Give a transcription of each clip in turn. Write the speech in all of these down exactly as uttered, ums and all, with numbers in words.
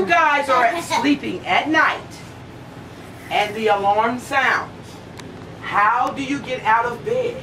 guys are sleeping at night and the alarm sounds, how do you get out of bed?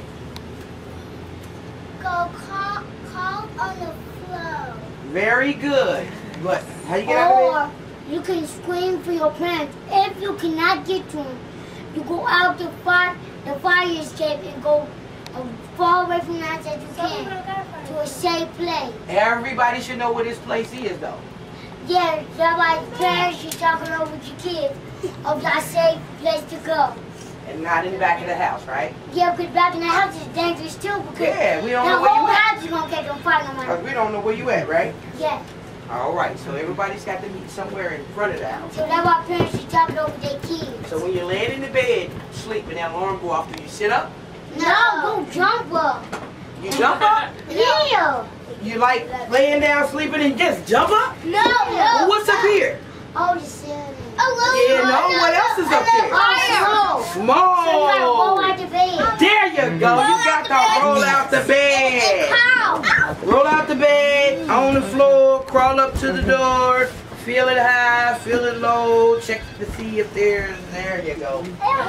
Go crawl, crawl on the floor. Very good. But how you get out of Or bed? you can scream for your parents. If you cannot get to them, you go out the fire, the fire escape and go as far away from that as you can to a safe place. Everybody should know where this place is, though. Yeah, that's why the parents should talk along with your kids of that safe place to go. And not in the back of the house, right? Yeah, because back in the house is dangerous too. Because Yeah, we don't the know where whole you at. house is gonna catch on fire no matter. Because we don't know where you at, right? Yeah. All right, so everybody's got to meet somewhere in front of the house. So that's why parents should talk it over with their kids. So when you're laying in the bed, sleep, and that alarm go off, do you sit up? No, go jump up. You jump up? Yeah. You like laying down, sleeping, and just jump up? No, no. Well, what's up here? Oh, the ceiling. Yeah, no, what else is up there? Oh, Small. so you gotta roll out the bed. There you go. You got to roll out the bed. How? Roll out the bed, on the floor, crawl up to the door, feel it high, feel it low, check to see if there's, there you go.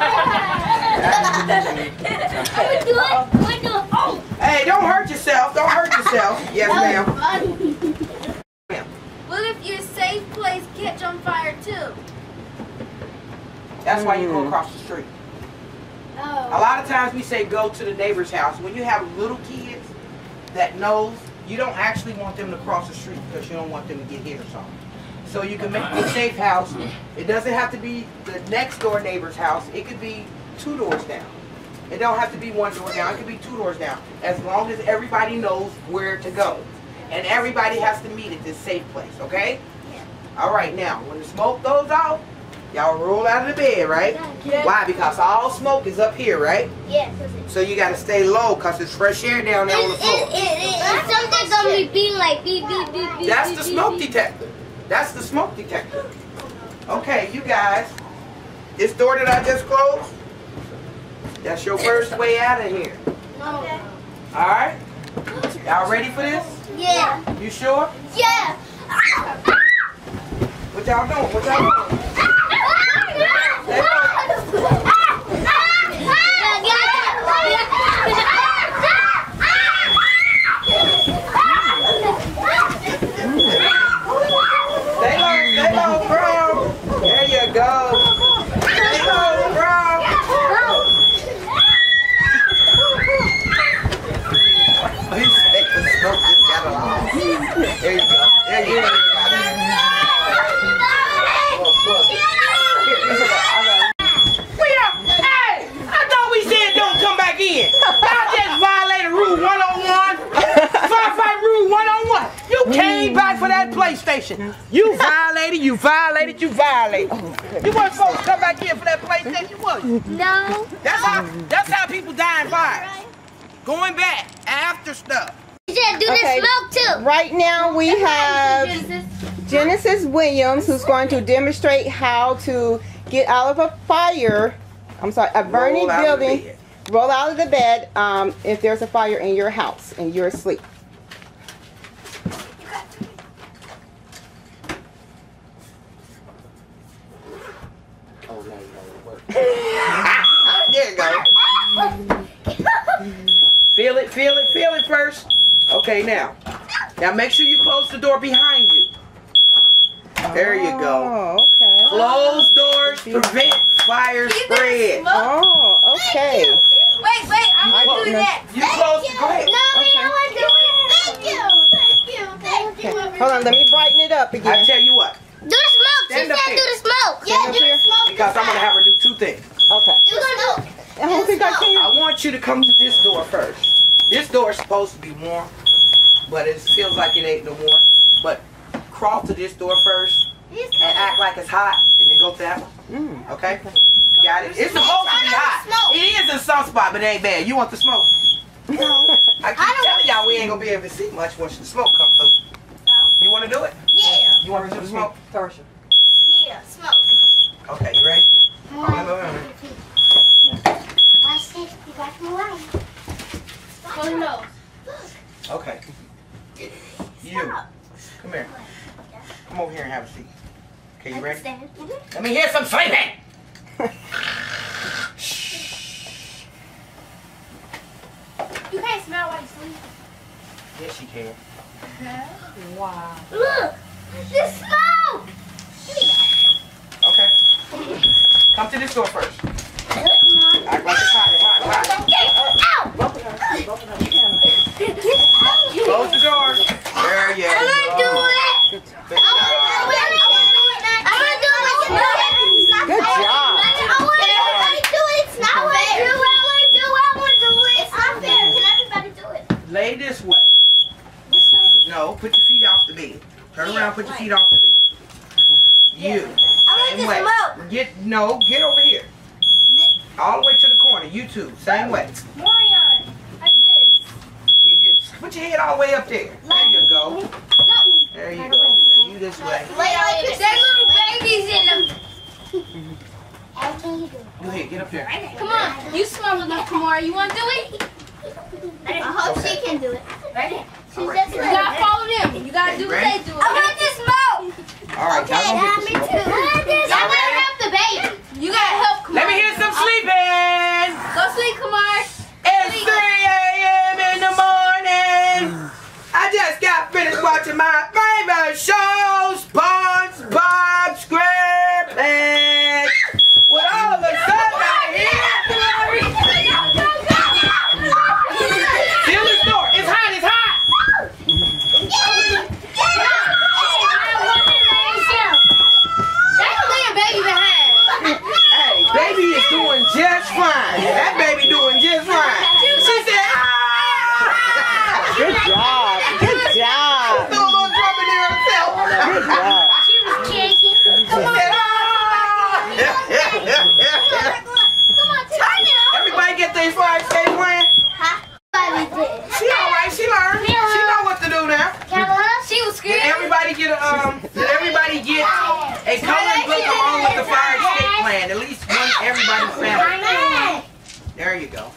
Hey, don't hurt yourself, don't hurt yourself. Yes, ma'am. What if your safe place catch on fire too? That's why you go across the street. A lot of times we say go to the neighbor's house. When you have little kids that knows, you don't actually want them to cross the street because you don't want them to get hit or something. So you can make a safe house. It doesn't have to be the next door neighbor's house. It could be two doors down. It don't have to be one door down. It could be two doors down. As long as everybody knows where to go. And everybody has to meet at this safe place, okay? All right, now, when the smoke goes out, y'all roll out of the bed, right? Yeah. Why? Because all smoke is up here, right? Yes. So you got to stay low because it's fresh air down there on the floor. Something's gonna be beeping like beep, beep, beep, beep. That's beep, the beep, smoke beep. detector. That's the smoke detector. Okay, you guys, this door that I just closed, that's your first way out of here. Okay. All right? Y'all ready for this? Yeah. You sure? Yeah. What y'all doing? What y'all doing? Stay low. Stay low, stay low, Brown. There you go. Stay low, Brown. He said the smoke just got along. There you go. There you go. Hey, I thought we said don't come back in. Y'all just violated rule one oh one. Firefight rule one oh one. You came back for that PlayStation. You violated, you violated, you violated. You weren't supposed to come back in for that PlayStation, was you? No. That's how, that's how people die in fires. Going back after stuff. You said do the Okay. smoke too. Right now we have Genesis Williams, who's going to demonstrate how to get out of a fire. I'm sorry, a burning Roll out of the building. bed. Roll out of the bed um, if there's a fire in your house and you're asleep. Oh, no, you don't work. There you go. Feel it, feel it, feel it first. Okay, now. Now make sure you close the door behind you. There you go. Oh, okay. Closed doors prevent fire spread. Oh, okay. Wait, wait, I'm I gonna do don't know. that. You close the go ahead. No, we don't want to do it. Thank you. Thank you. Thank Okay. you. Hold on, let me brighten it up I again. tell you what, Do the smoke. She Stand said up do here. the smoke. Stand Yeah, up do here. the smoke. because I'm gonna have her do two things. Okay. Do the smoke. I don't think I can. I want you to come to this door first. This door is supposed to be warm, but it feels like it ain't no warm. But crawl to this door first and act like it's hot, and then go to that one. Mm. Okay? Got it? It's supposed to be hot. It is in some spot, but it ain't bad. You want the smoke? No. I keep telling y'all we ain't gonna be able to see much once the smoke comes through. You want to do it? Yeah. You want to do the smoke? Tarsha. Yeah, smoke. Okay, you ready? One, two, three. I said you got the light. Oh no. Okay. You. Come here. Come over here and have a seat. Okay, you ready? Mm-hmm. Let me hear some sleeping. You can't smell while you sleep. Yes, you can. Wow. Look! The smoke! Okay. Come to this door first. Act like it's hot. Hot, hot. Ow! Close the door. There you go. I'm gonna do it! Good job. I'm gonna do it! I'm gonna do it! Good job. I want everybody to do it! It's not fair! I want to do it! I want to do it! It's not fair! Can everybody do it? Lay this way. This way? No, put your feet off the bed. Turn around, put your feet off the bed. You. I Same want way. to smoke! Get, no, get over here. All the way to the corner. You two. Same way. Morion, like this. You get, put your head all the way up there. There you go. There you go. Now you this way. There's little babies in them. Everything you do. Go ahead, get up there. Come on, you small enough, Kamara. You want to do it? I hope she can do it. Ready? All right. You gotta follow them. You gotta do what they do. I want to smoke! All right, Okay, y'all yeah, gonna me get too. the smoke. I want to help the baby. You gotta help Kamara. Let me hear some sleeping. Go sleep, Kamara. It's three A M in the morning. I just got finished watching my favorite show, SpongeBob SquarePants. With all of a sudden I hear. Seal this door. It's hot. It's hot. That's leaving baby behind. Hey, baby is doing just fine. That baby doing just fine. She said, ah! Good job. Good job. Threw a little drum in there herself. Good job. She was shaking. She said, ah! Come on, turn it on. Everybody get their fire escape plan? She alright, she learned. She know what to do now. She was Did scared. everybody get a um did everybody get a coloring book along with the fire escape plan? At least one everybody's family. There you go.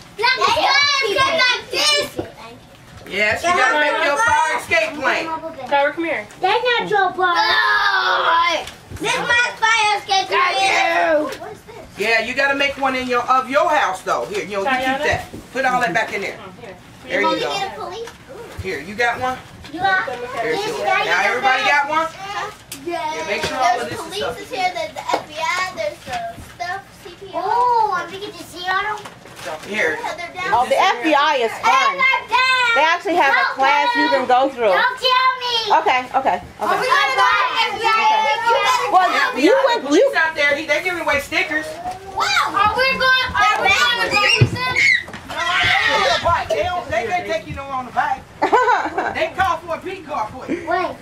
Yes, you gotta make your fire escape plan. Tyra, come here. That's not your part. This is my fire escape plan. What is this? Yeah, you gotta make one in your of your house though. Here, you know, you keep that. Put all that back in there. There you go. Here, you got one? You got There you go. Now everybody got one? Yeah, make sure all of this is Police stuff. is here, there's the F B I, there's the stuff, C P R. Oh, I'm thinking to see on them. Here. Yeah, they're down Oh, the F B I is fun. They actually have a class you can go through. Don't tell me. Okay, okay, Are we okay. gonna go to F B I? Well, you went, you Police out there, he, they're giving away stickers. Wow. Are we going? Are we going to go with them? They don't, they can't take you no on the bike. They call for a P car for you. Wait.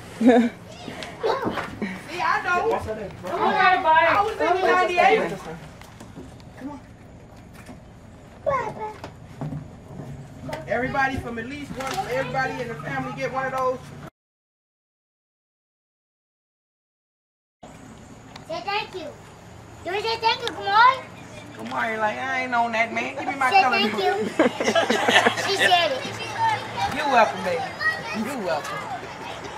See, I know. I got a bike. I was in the ninety-eight. Everybody from at least one, everybody in the family get one of those. Say thank you. Do we say thank you, come on? Come on, you're like, I ain't on that, man. Give me my Say coloring thank book. you. She said it. You're welcome, baby. You're welcome.